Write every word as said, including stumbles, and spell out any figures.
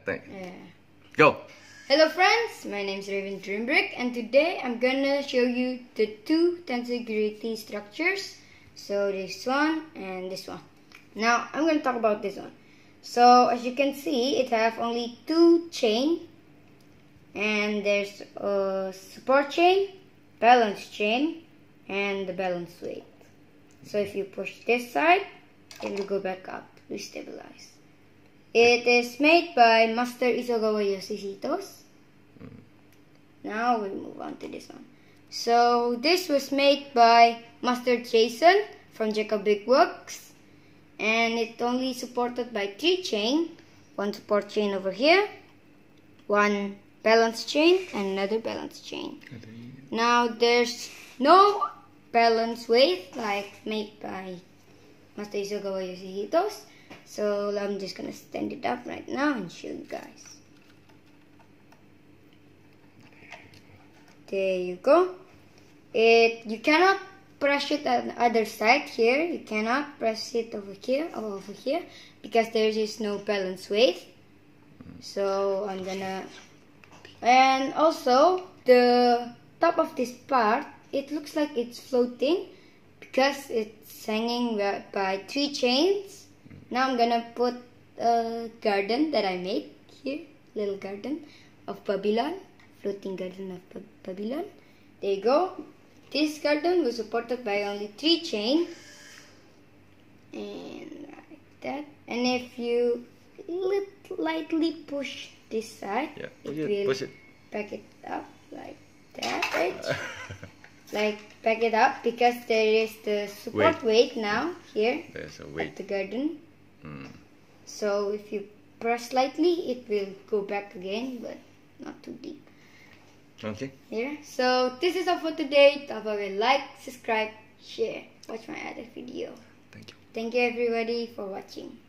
thank you. Yeah. Go. Hello friends, my name is Raven Dreambrick, and today I'm gonna show you the two tensegrity structures. So this one and this one. Now I'm gonna talk about this one. So as you can see, it have only two chain, and there's a support chain, balance chain, and the balance weight. So if you push this side, it will go back up to stabilize. It is made by Master Isogawa Yoshihito's. Mm. Now we move on to this one. So this was made by Master Jason from Jacob Big Works, and it only supported by three chain. One support chain over here, one balance chain, and another balance chain. Now there's no balance weight like made by Master Isogawa Yoshihito's. So I'm just gonna stand it up right now and show you guys. There you go. It you cannot press it on the other side here. You cannot press it over here or over here because there is no balance weight. So I'm gonna, and also the top of this part, it looks like it's floating because it's hanging by three chains. Now I'm gonna put a garden that I made here, little garden of Babylon, floating garden of ba Babylon. There you go. This garden was supported by only three chain, and like that. And if you lightly push this side, yeah, it push it, will push it. back it up like that, right? Like back it up because there is the support weight, weight now here. There's a weight. At the garden. Mm. So if you press lightly, it will go back again, but not too deep. Okay. Here. So this is all for today. Don't forget to like, subscribe, share, watch my other video. Thank you. Thank you everybody for watching.